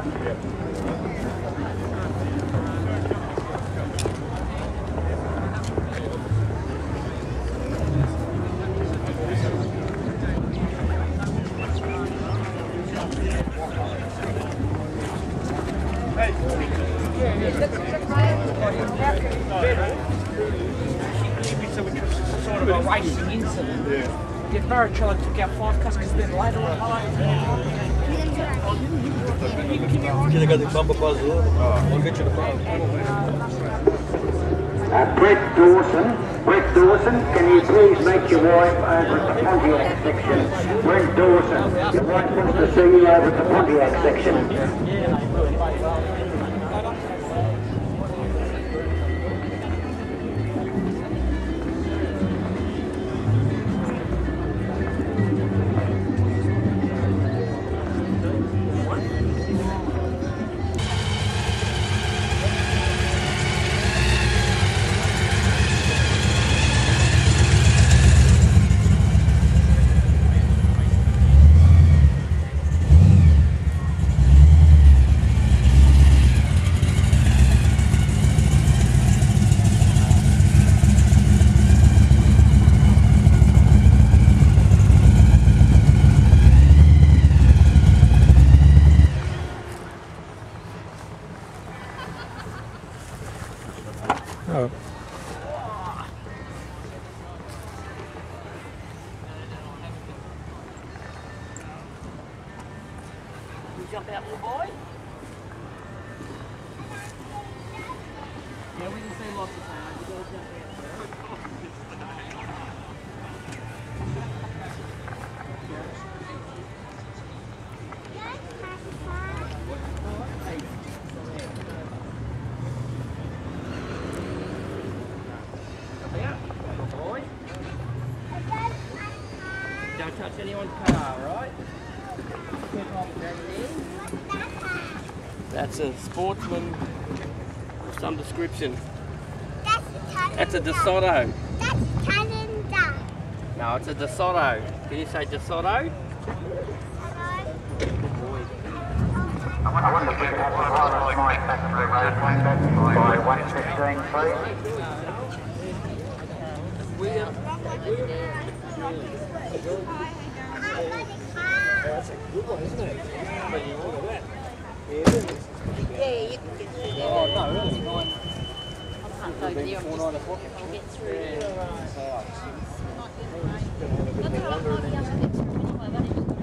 Sort of a racing incident. Yeah, Barrichello took out 5 cars because then later on. Should have got the bumper buzz there. I'll get you the phone. Brett Dawson, can you please make your way over at the Pontiac section? Brett Dawson, your wife wants to see you over at the Pontiac section. Oh. You jump out, little boy? Yeah, we can see lots of time. You gotta jump out. Don't touch anyone's car, right? That's a sportsman of some description. That's a Desoto. That's Canada. No, it's a Desoto. Can you say Desoto? I wonder if we could have one last night back through by 1:15, please. That's a good one, isn't it? But you order that. Yeah, you can get through there. Oh, no, really? I can't go there. I'll get through. Yeah. Look at